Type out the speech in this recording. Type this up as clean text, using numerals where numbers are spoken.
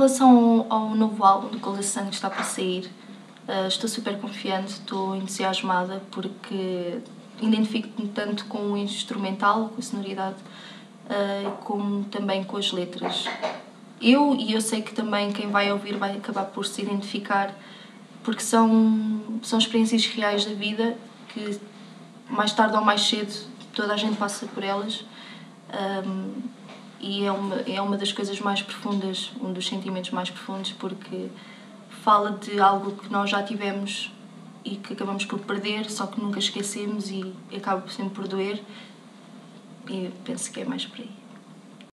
relação ao novo álbum do Col de Sangue que está para sair, estou super confiante, estou entusiasmada porque identifico-me tanto com o instrumental, com a sonoridade, como também com as letras. Eu sei que também quem vai ouvir vai acabar por se identificar, porque são experiências reais da vida que mais tarde ou mais cedo toda a gente passa por elas, e é uma das coisas mais profundas, um dos sentimentos mais profundos, porque fala de algo que nós já tivemos e que acabamos por perder, só que nunca esquecemos e acaba sempre por doer, e penso que é mais por aí.